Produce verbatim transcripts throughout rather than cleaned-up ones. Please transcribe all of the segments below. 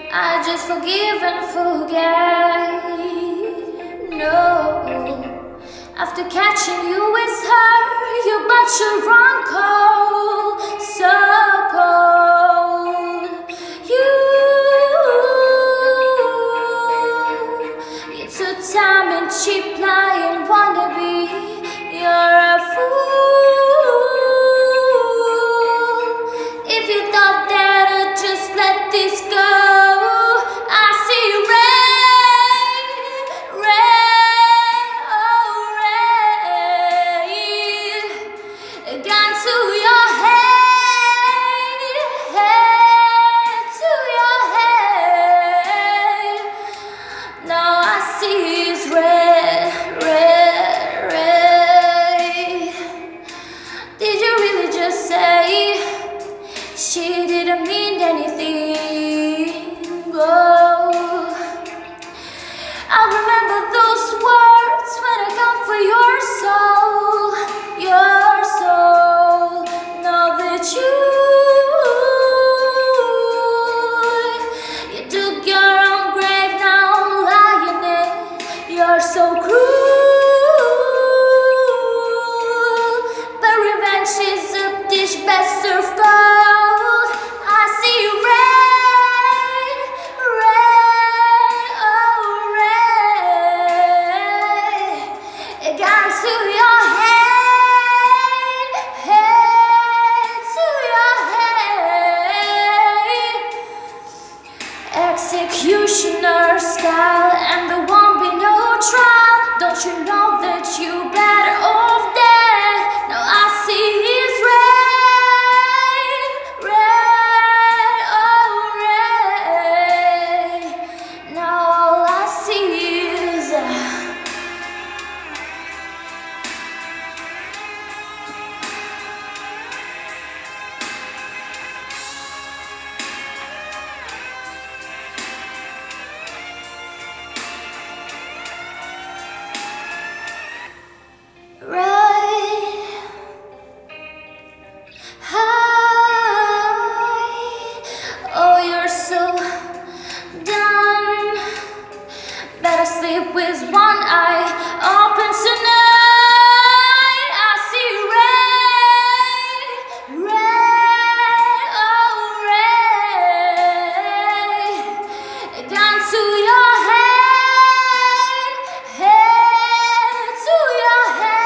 I just forgive and forget. No, after catching you with her, you but you run cold, so cold. You, you took time and cheap lying wannabe. You're a fool if you thought that I'd just let this go. She didn't mean anything. Oh, I remember those words when I come for your soul, your soul. Know that you, you dug your own grave, now lying in. You're so cruel, but revenge is a dish best served cold. Executioner style, and there won't be no trial. Don't you know that you better off dead? Now I see his red, red, oh red. Now all I see is sleep with one eye open tonight. I see red, red, oh red. Down to your head, head to your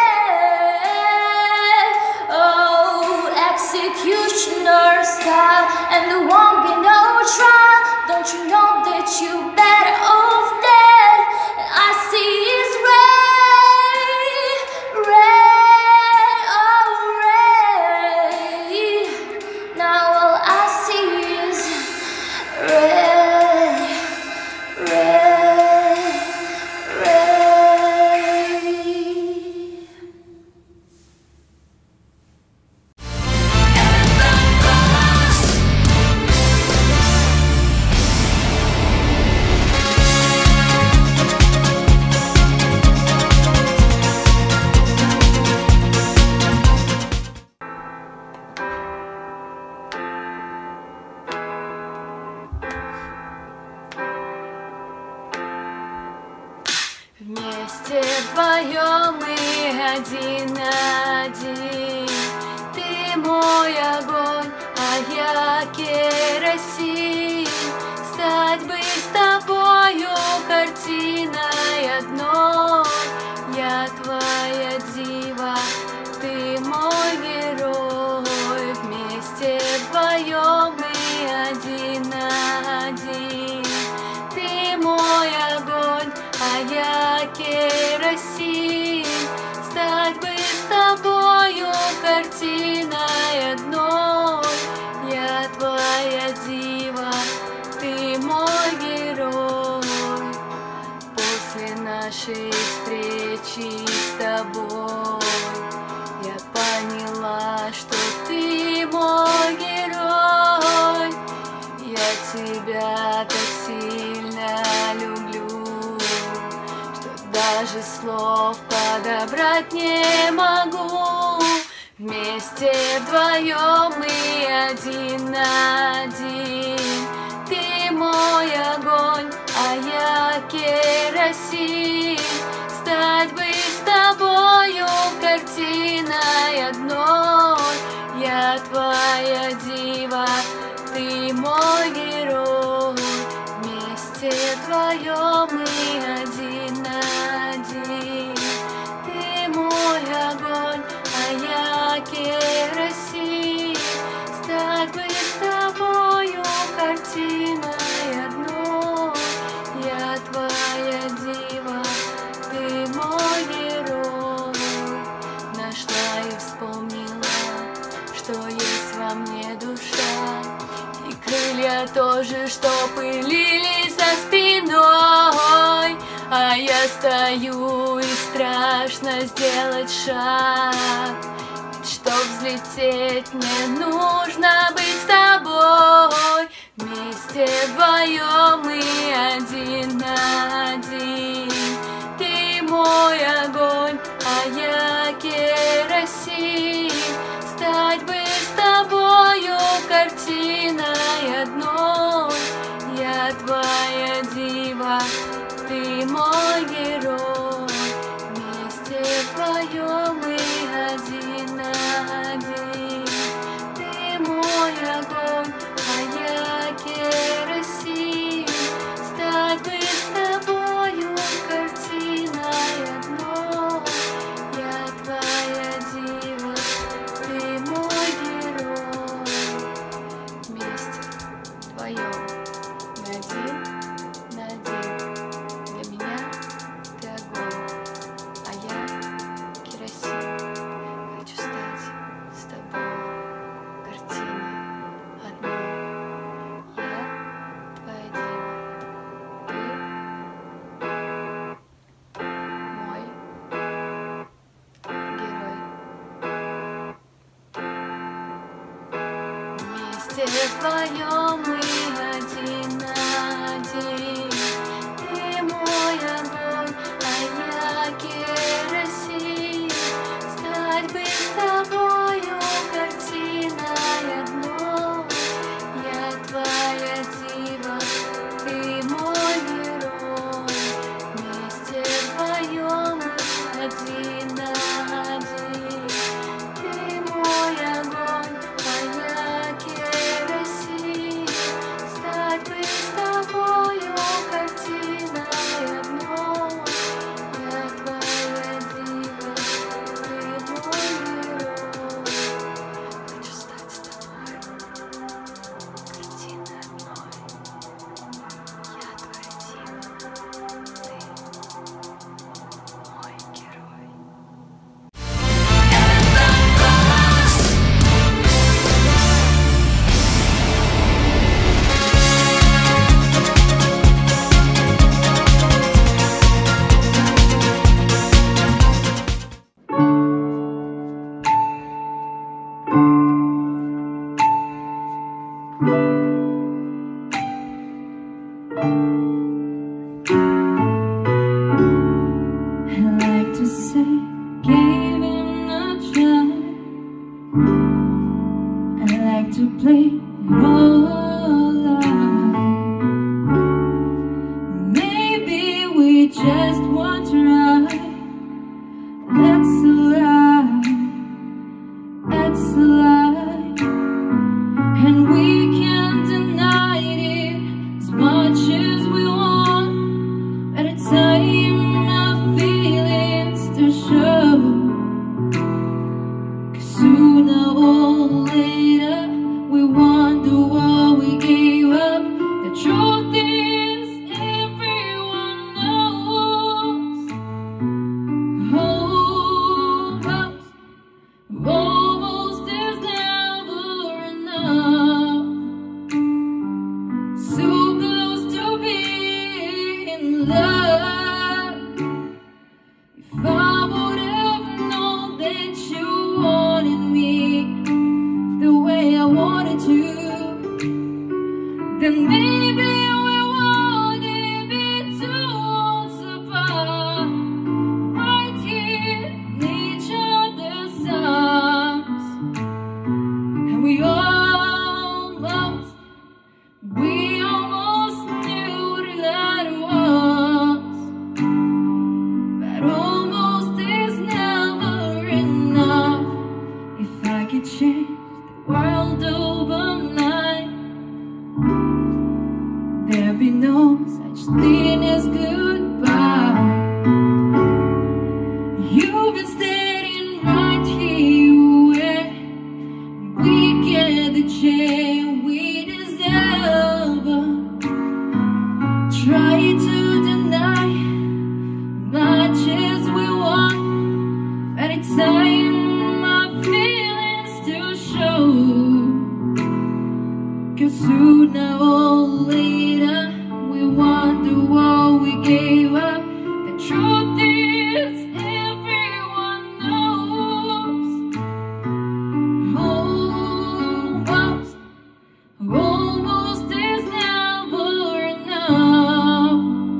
head. Oh, executioner style, and there won't be no trial. Don't you know that you better off dead? I see is red, red, oh red. Now all I see is red, red, red. Вместе вдвоем мы один на один. Ты мой огонь, а я керосин. Стать бы с тобою картиной одной. Я твоя дива, ты мой герой. Вместе вдвоем мы один на один. Ты мой огонь, а я керосин. Стать бы с тобою картиной одной. Я твоя дива, ты мой герой. После нашей встречи с тобой я поняла, что ты мой герой. Я тебя так сильно люблю, даже слов подобрать не могу. Вместе вдвоем мы один на один. Ты мой мой огонь, а я керосин. Стать бы с тобою картиной одной. Я твоя дива, ты мой герой. Вместе вдвоем мы один на один. Ты мой огонь, а я керосин. Стать бы с тобою картиной одной. Я твоя дива, ты мой герой. Нашла и вспомнила, что есть во мне душа, и крылья тоже, что пылились за спиной. А я стою, и страшно сделать шаг. Ведь чтоб взлететь, мне нужно быть с тобой. Вместе вдвоем мы один на один. Ты мой огонь, а я керосин. Стать бы с тобою картиной одной. Я твоя дива, ты мой герой. Вместе вдвоем мы один на один. Ты мой огонь, а я керосин. Стать бы с тобою картиной одной. Я твоя дива, ты мой герой. Вместе вдвоем мы один на один. Для меня ты огонь, а я керосин. Хочу стать с тобой картиной одной. Я твоя дива, ты мой герой. Вместе вдвоем мы один на один. Ты мой огонь, а я керосин. Стать бы с тобою картиной одной. Я твоя дива, ты мой герой. Вместе вдвоем мы один на один. Ты мой огонь, а я керосин. Стать бы с тобою картиной одной. Я твоя дива, ты мой герой. Хочу стать с тобой картиной одной. Я твоя дива, ты мой герой. I like to say, give him a try. I like to play it all out. Maybe we just want to ride. That's a lie. That's a lie. And we can't deny it as much as we want. At a time our feelings to show. 'Cause sooner or later we wonder what we gave up. The truth is everyone knows. Almost, almost is never enough. So close to being in love. If I would have known that you wanted me the way I wanted to, then maybe we wouldn't be two worlds apart. Right here in each other's arms. And we almost, we almost change the world overnight. There'll be no such thing as goodbye. You've been standing right here where we get the chance we deserve. Try to deny much as we want, but it's time my feelings to show. 'Cause sooner or later we wonder what we gave up. The truth is everyone knows. Almost, almost is never enough.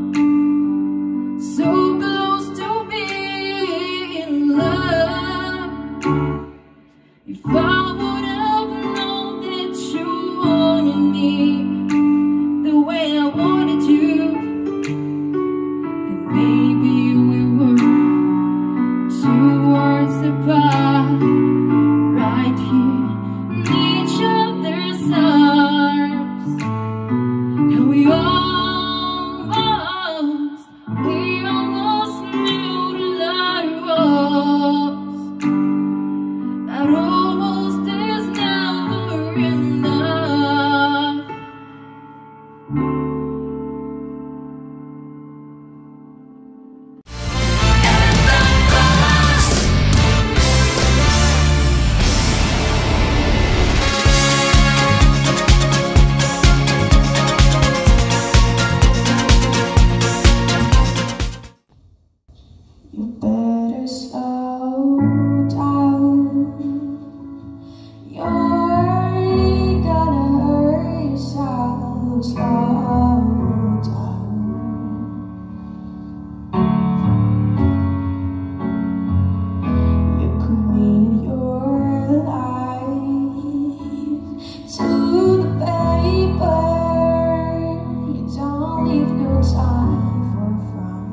So close to being loved. If I would have known that you wanted me the way I wanted you, then maybe we were two worlds apart. Right here in each other's arms, and we almost, we almost knew the light was. That almost is never enough. You better slow down. You're gonna hurt yourself. Slow down. You could mean your life to the paper. You don't leave no time for fun.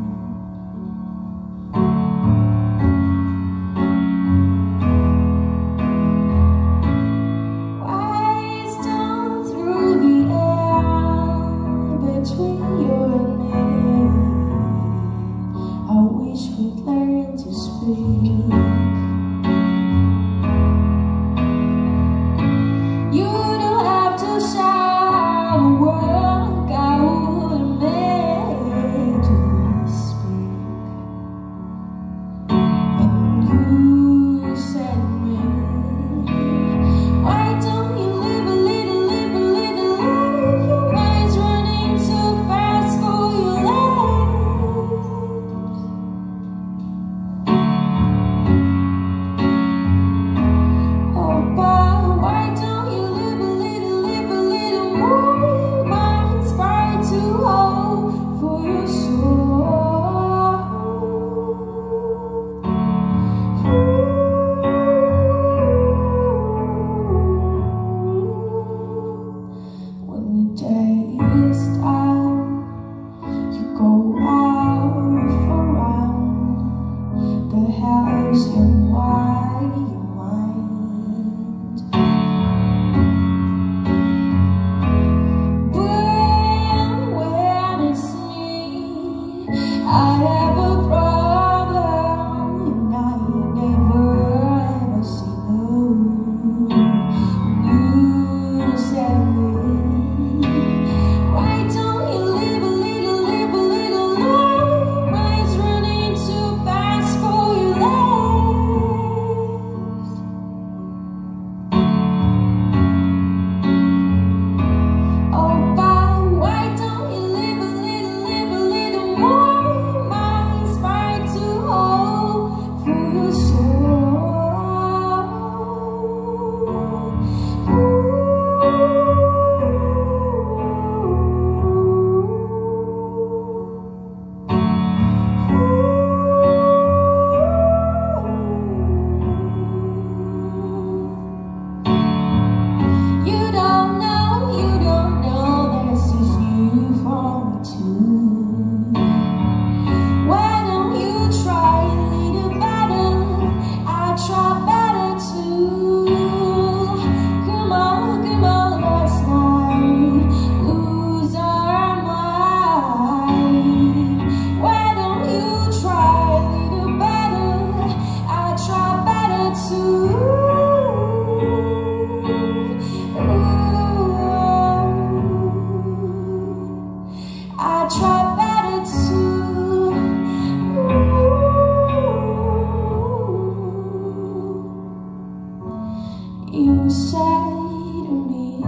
inside of me.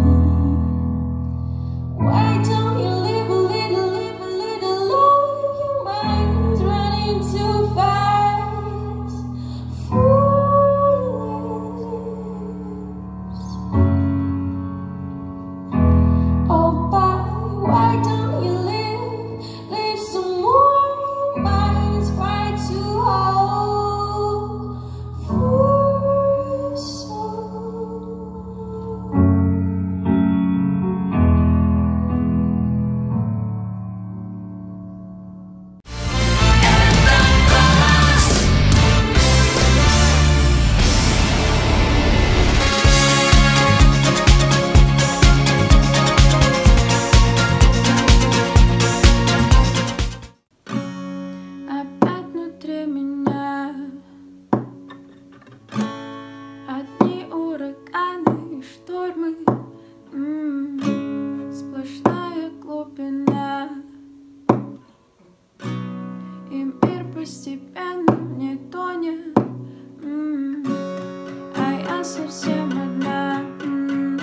Why don't you live a little, live a little life? Your mind's running too fast for lives. Oh, but why don't you live, live some more? Your mind's quite too old for a soul. Опять внутри меня одни ураганы и штормы, М, сплошная глубина, и мир постепенно не тонет, М, а я совсем одна. М,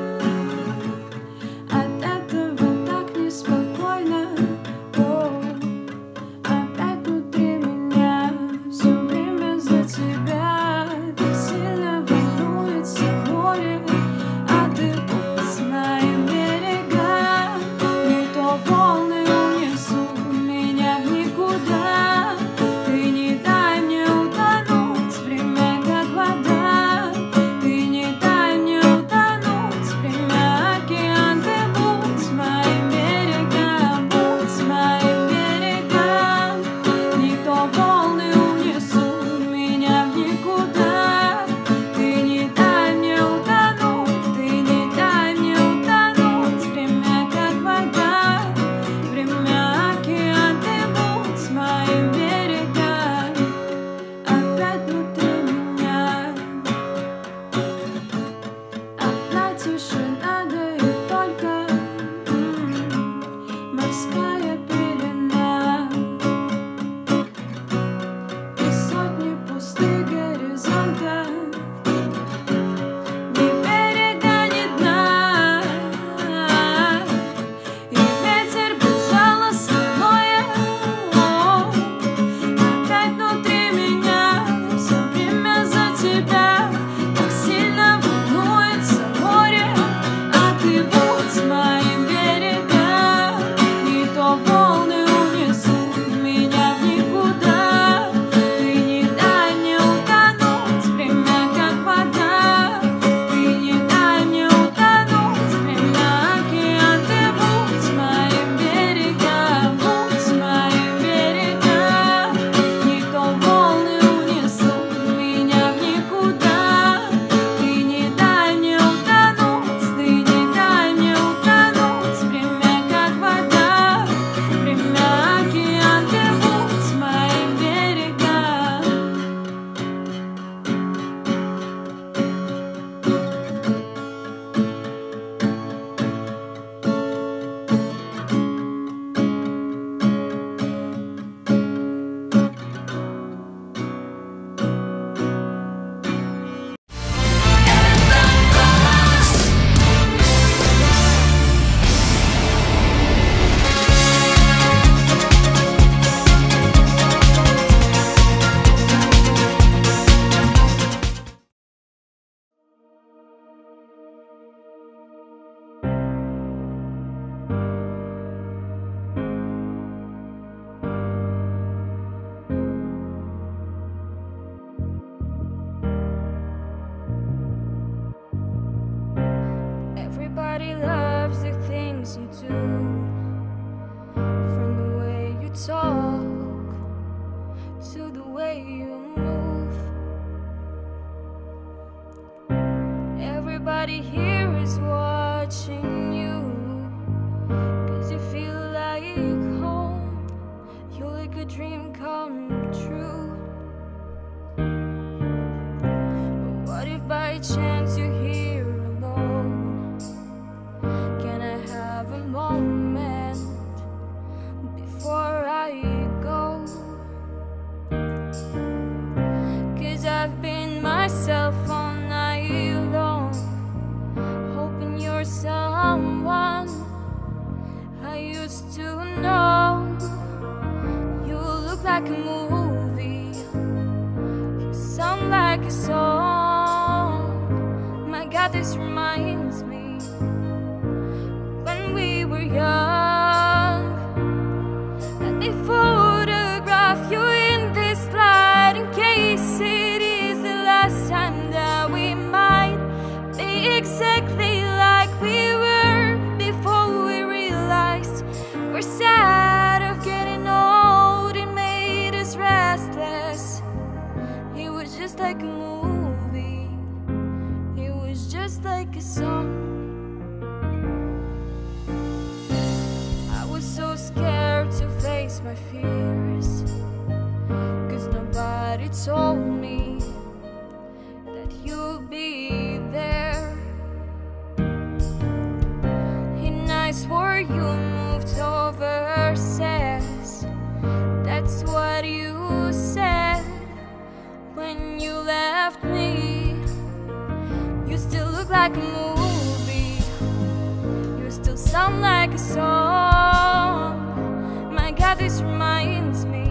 От этого так неспокойно. О, опять внутри меня все время за тебя. Так сильно волнуется море, а ты будь с моим берега. Не то волны унесут меня в никуда. Ты не дай мне утонуть, время как вода. Ты не дай мне утонуть, время океан. Ты будь с моим берегом, будь с моим берегом. Не то волны унесут меня в никуда. Ты не дай мне утонуть, ты не дай мне утонуть, время как вода, время океан. Ты будь с моим берегом, опять внутри меня. Одна тишина, да и только, м, морская пелена. И сотни пустых горизонтов, ни берега, ни дна. И ветер безжалостный воет. Опять внутри меня все время за тебя. Так сильно волнуется море, а ты будь с моим берегом. Не то волны унесут меня в никуда. Ты не дай мне утонуть, время как вода. Ты не дай мне утонуть, время океан. Ты будь с моим берегом, будь с моим берегом. Не то волны унесут меня в никуда. Ты не дай мне утонуть, ты не дай мне утонуть, время как вода, время океан. Ты будь с моим берегом. Everybody loves the things you do, from the way you talk to the way you move. Everybody here is watching you, 'cause you feel like home. You're like a dream come true. But what if by chance you're here alone? Can I have a moment before I go? 'Cause I've been myself all night long. like a movie. You sound like a song. My God, this reminds me when we were young. Let me photograph you in this light in case it is the last time that we might be exactly like we were before we realized we're sad of getting old. It made us restless. It was just like a movie. It was just like a song. I was so scared to face my fears, 'cause nobody told me that you'd be there. And I swore you moved overseas. That's what you said when you left me. You still look like a movie. You still sound like a song. My God, this reminds me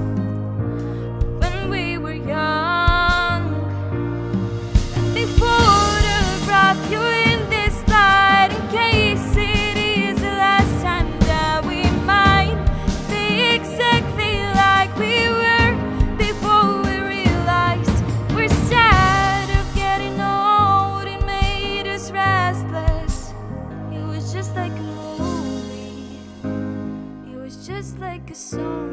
when we were young. Let me photograph you in this light in case it is the last time that we might be exactly like we were before we realized we're sad of getting old. It made us restless. It was just like a movie. It was just like a song.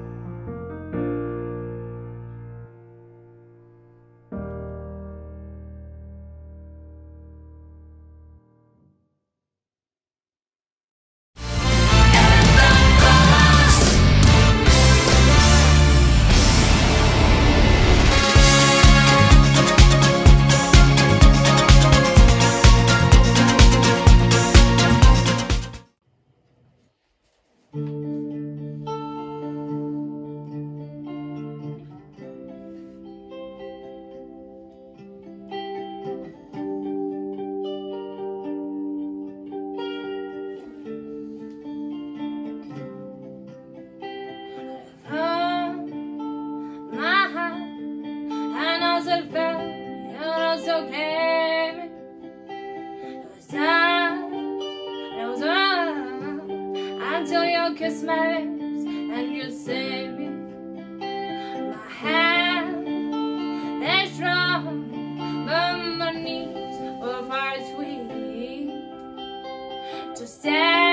Until you kiss my lips and you say me, my hand is strong, but my knees were far too weak to stand.